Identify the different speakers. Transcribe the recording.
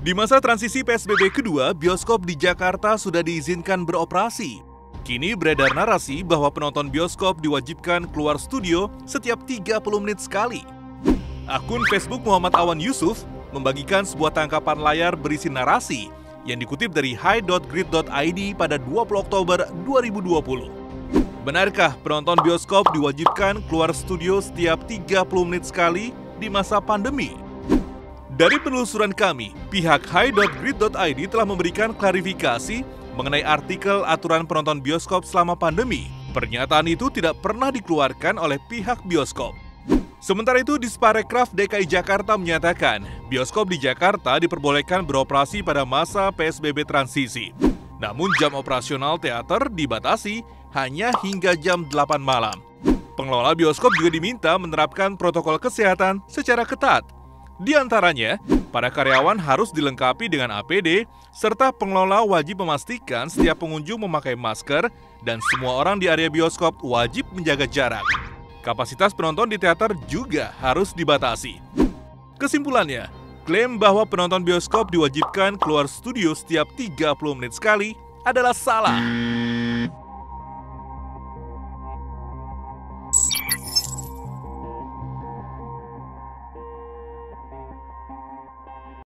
Speaker 1: Di masa transisi PSBB kedua, bioskop di Jakarta sudah diizinkan beroperasi. Kini beredar narasi bahwa penonton bioskop diwajibkan keluar studio setiap 30 menit sekali. Akun Facebook Muhammad Awan Yusuf membagikan sebuah tangkapan layar berisi narasi yang dikutip dari hi.grid.id pada 20 Oktober 2020. Benarkah penonton bioskop diwajibkan keluar studio setiap 30 menit sekali di masa pandemi? Dari penelusuran kami, pihak hi.grid.id telah memberikan klarifikasi mengenai artikel aturan penonton bioskop selama pandemi. Pernyataan itu tidak pernah dikeluarkan oleh pihak bioskop. Sementara itu, Disparekraf DKI Jakarta menyatakan, bioskop di Jakarta diperbolehkan beroperasi pada masa PSBB transisi. Namun jam operasional teater dibatasi hanya hingga jam 8 malam. Pengelola bioskop juga diminta menerapkan protokol kesehatan secara ketat. Di antaranya, para karyawan harus dilengkapi dengan APD, serta pengelola wajib memastikan setiap pengunjung memakai masker dan semua orang di area bioskop wajib menjaga jarak. Kapasitas penonton di teater juga harus dibatasi. Kesimpulannya, klaim bahwa penonton bioskop diwajibkan keluar studio setiap 30 menit sekali adalah salah.